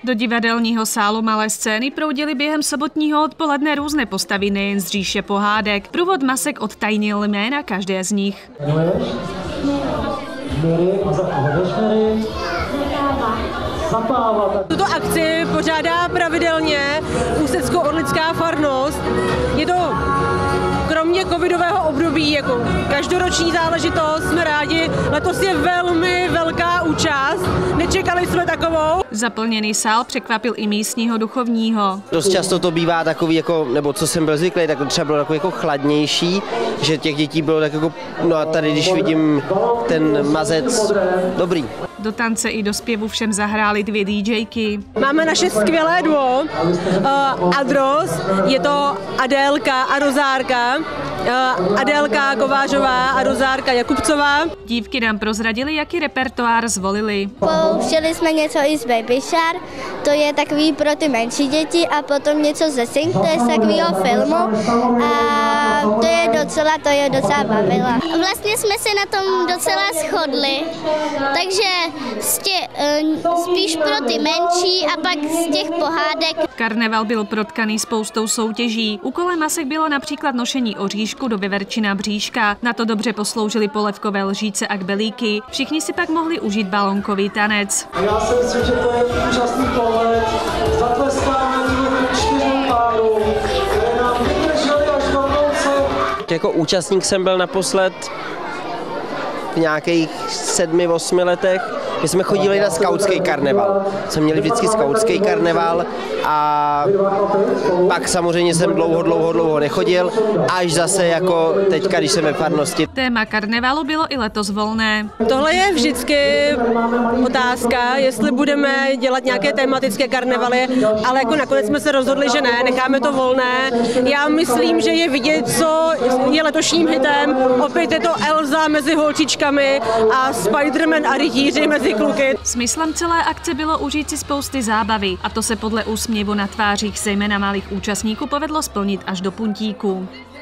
Do divadelního sálu Malé scény proudily během sobotního odpoledne různé postavy nejen z říše pohádek. Průvod masek odtajnil jména každé z nich. Tuto akci pořádá pravidelně Ústecko-Orlická farnost. Je to kromě covidového období jako každoroční záležitost, jsme rádi. Letos je velmi velká účast, nečekali jsme takovou. Zaplněný sál překvapil i místního duchovního. Dost často to bývá takový, jako, nebo co jsem byl zvyklý, tak to třeba bylo takový jako chladnější, že těch dětí bylo tak jako, no a tady když vidím ten mazec, dobrý. Do tance i do zpěvu všem zahrály 2 DJky. Máme naše skvělé duo, Adros, je to Adélka a Rozárka, Adélka Kovářová a Rozárka Jakubcová. Dívky nám prozradily, jaký repertoár zvolili. Pouštěli jsme něco i z Baby Shark, to je takový pro ty menší děti, a potom něco ze Sing, to je z takového filmu a to je docela bavilo. Vlastně jsme se na tom docela shodli, takže spíš pro ty menší a pak z těch pohádek. Karneval byl protkaný spoustou soutěží. Úkolem masek bylo například nošení oříšku do Veverčina bříška. Na to dobře posloužily polévkové lžíce a kbelíky. Všichni si pak mohli užít balonkový tanec. Já si myslím, že to je úžasný pohled. Zatleskáme 4 párů, které nám vydrželi až do konce. Jako účastník jsem byl naposled v nějakých 7-8 letech, my jsme chodili na skautský karneval. Jsme měli vždycky skautský karneval a pak samozřejmě jsem dlouho nechodil, až zase jako teďka, když jsem ve farnosti. Téma karnevalu bylo i letos volné. Tohle je vždycky otázka, jestli budeme dělat nějaké tematické karnevaly, ale jako nakonec jsme se rozhodli, že ne, necháme to volné. Já myslím, že je vidět, co je letošním hitem. Opět je to Elza mezi holčičkami a Spiderman a rytíři mezi kluky. Smyslem celé akce bylo užít si spousty zábavy a to se podle úsměvu na tvářích zejména malých účastníků povedlo splnit až do puntíku.